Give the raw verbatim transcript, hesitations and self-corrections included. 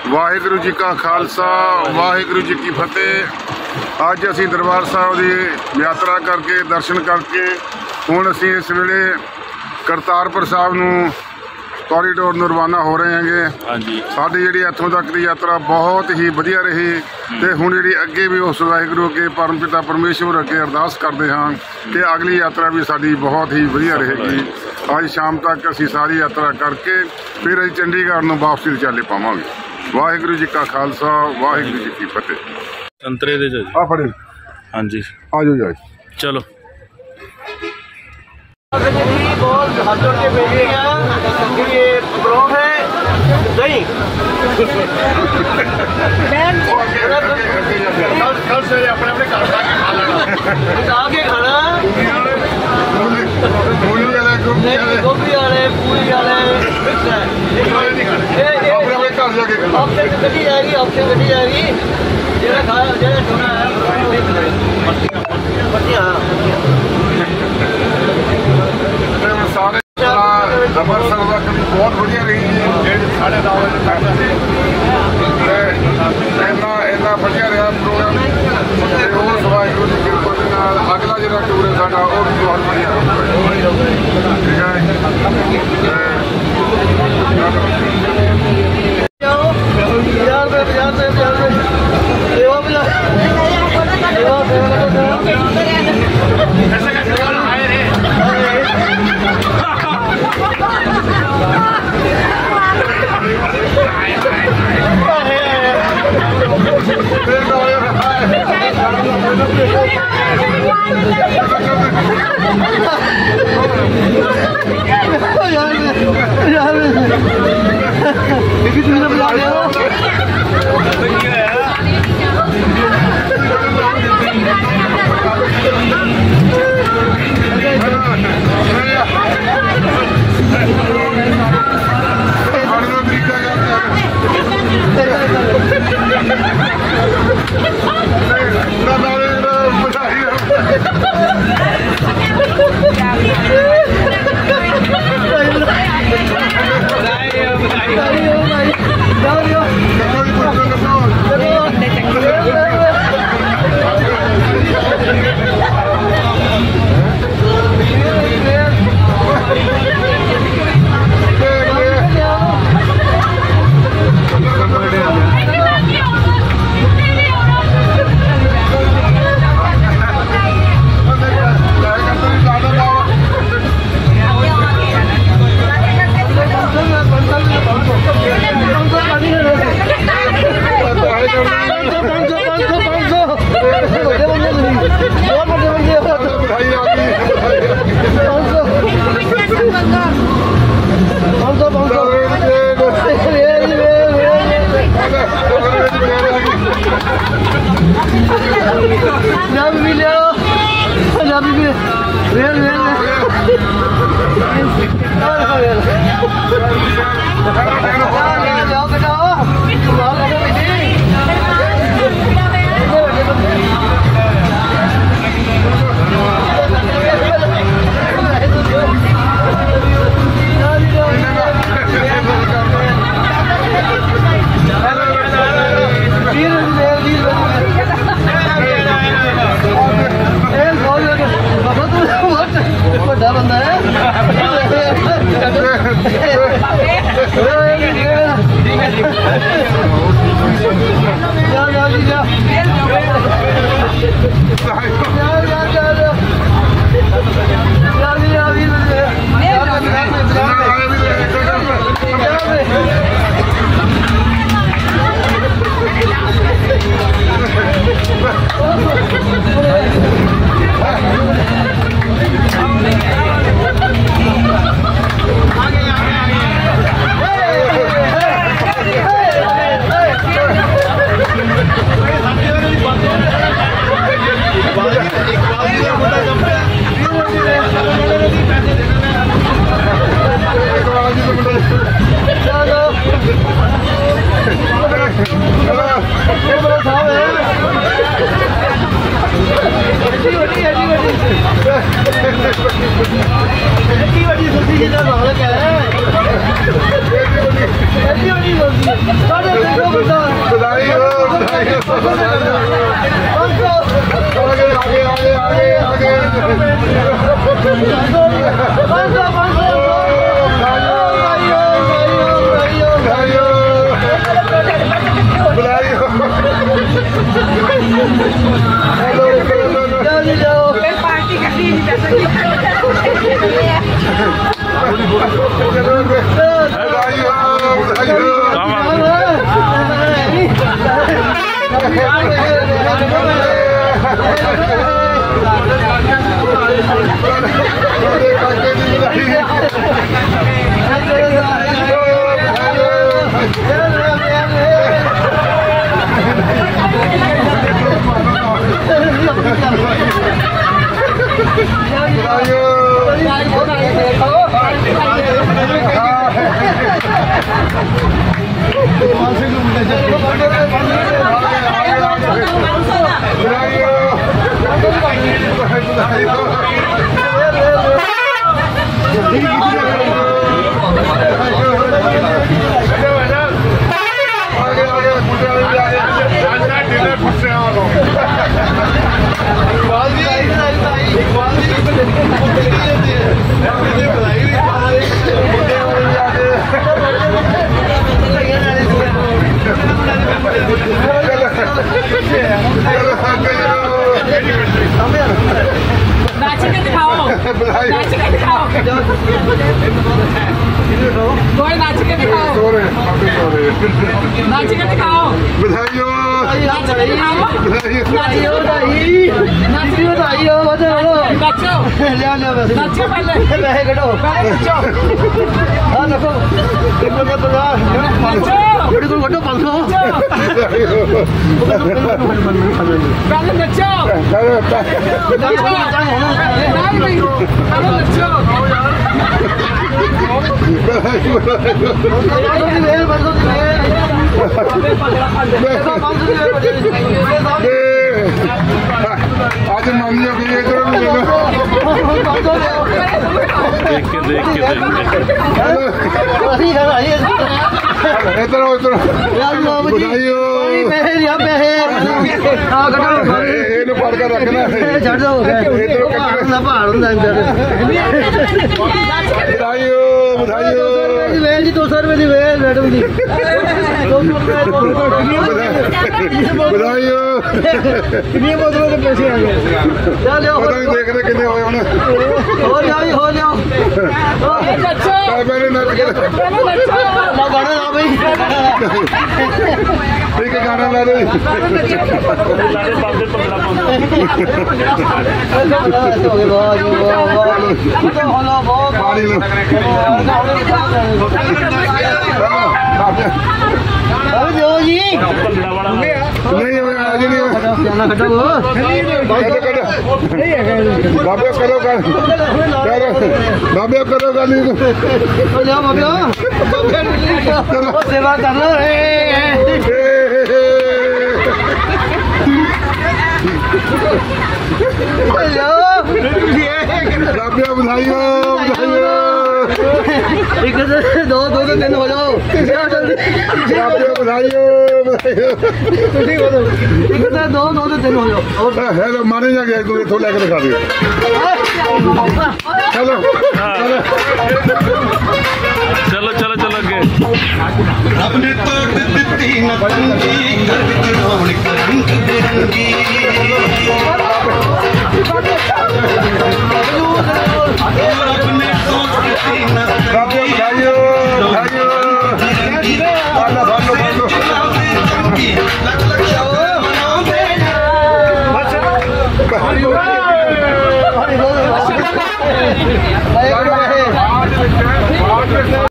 वाहिगुरू जी का खालसा वाहिगुरू जी की फतेह। अज असी दरबार साहब की यात्रा करके दर्शन करके हुण असी इस वेले करतारपुर साहब नूं कॉरीडोर नूं रवाना हो रहे हैं। हाँ जी, साडी जिहड़ी इत्थों तक की यात्रा बहुत ही वधिया रही ते हुण जिहड़ी अगे भी उस वाहिगुरू अगे परम पिता परमेश्वर अगे अरदास करते हाँ कि अगली यात्रा भी साडी बहुत ही वधिया रहेगी। अज शाम तक असी सारी यात्रा करके फिर असीं चंडीगढ़ नूं वापसी चाले पावांगे। वाहिगुरू जी का खालसा वाहिगुरू जी की फतेह। संतरे दे जी आ फड़े। हाँ जी, आ जाओ जाओ चलो। बहुत हाथ जोड़ के भेज रही ये ब्लॉक है नहीं कल से अपने अपने घर आके खाना गोभी वाले पूरी वाले ऑप्शन गड्डी जाएगी ऑप्शन गड्डी जाएगी जेड़ा खा जेड़ा सोना है पट्टियां सारे अंमृतसर का कभी बहुत वधिया रही है। साढ़े नौ बजे तक इन्ना इन्ना वधिया रहा प्रोग्राम। उस वाहिगुरू की किरपा के नाल अगला जिहड़ा टूर है साडा वो भी बहुत वधिया रहूगा। ठीक है एक नाच के दिखाओ, नाच के दिखाओ, कोई नाच के दिखाओ, नाच के दिखाओ, बधाइयों, नाच के दिखाओ, नाचियो दाई नाचियो दाई हो बता लो नाचो, ले ले बस नाचो पहले, पहले कटो पहले नाचो, हां देखो देखो ना पता नाचो, बड़ी को कटो पाँच सौ पहले नाचो, नाचो, नहीं नहीं, पहले नाचो, वेल बंदो आज मामियों की ये इधर देख के देख के देख के इधर इधर बधाइयों ਇਹਨੂੰ ਫੜ ਕੇ ਰੱਖਣਾ ਛੱਡ ਦੋ ਪਹਾੜ ਦਾ ਪਹਾੜ ਹੁੰਦਾ ਅੰਦਰ ਬਧਾਈਓ ਬਧਾਈਓ ਵੇਲ ਜੀ ਦੋ ਸੌ ਰੁਪਏ ਦੀ ਵੇਲ ਮੈਡਮ ਦੀ ਬਧਾਈਓ ਕਿੰਨੀਆਂ ਬੋਤਲਾਂ ਦੇ ਪੈਸੇ ਆ ਗਏ ਚੱਲ ਲਿਓ ਪਤਾ ਨਹੀਂ ਦੇਖਦੇ ਕਿੰਨੇ ਹੋਏ ਹੁਣ ਹੋ ਲਿਓ ਜੀ ਹੋ ਲਿਓ नाचो, ਮੇਰੇ ਨੱਚ ਕੇ पहले नाचो, ਨਾ ਗਾਣਾ ਲਾ ਬਈ ਠੀਕ ਹੈ ਗਾਣਾ ਲਾ ਦੇ ਸਾਰੇ ਬਾਬੇ ਭੰਗੜਾ ਪਾਉਂਦੇ ਹੋ ਗਏ ਵਾਹ ਜੀ ਵਾਹ ਵਾਹ ਹੋਲਾ ਬਹੁਤ ਪਾਣੀ ਲੋ ਅਰੇ ਦਿਓ ਜੀ ਭੰਗੜਾ ਵਾਲਾ ਨਹੀਂ ਹੋਇਆ ਅੱਜ ਨਹੀਂ ਹੋਇਆ ਜਾਨਾ ਖੱਟੋ ਕੱਢ ਕੱਢ ਨਹੀਂ ਹੈਗਾ ਬਾਬੇ ਕਰੋ ਗੱਲ ਕਰੋ ਬਾਬੇ ਕਰੋ ਗੱਲ ਉਹ ਲਿਆ ਬਾਬਿਆ ਉਹ ਸੇਵਾ ਕਰ ਲੋ ਬਾਬੇ ਬਧਾਈਓ ਬਧਾਈਓ ਇੱਕ ਦੋ ਦੋ ਦੋ ਤਿੰਨ ਹੋ ਜਾਓ ਬਾਬੇ ਬਧਾਈਓ ਬਧਾਈਓ ਤੁਸੀਂ ਬੋਲੋ ਇੱਕ ਤਾਂ ਦੋ ਦੋ ਤੇ ਤਿੰਨ ਹੋ ਜਾਓ ਹੈਲੋ ਮਾਨੇ ਜਾ ਗਿਆ ਤੂੰ ਇੱਥੋਂ ਲੈ ਕੇ ਦਿਖਾ ਦੇ ਚਲੋ ਚਲੋ ਚਲੋ ਚਲੋ ਅੱਗੇ ਰੱਬ ਨੇ ਤੋੜ ਦਿੱਤੀ ਨਤੰਗੀ ਘਰ ਵਿੱਚ ਰੌਣਕ ਰੰਗ ਬਿਰੰਗੀ